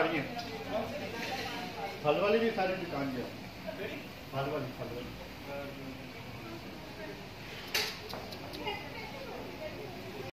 रही हैं, फल वाली भी सारी दुकान है, फल वाली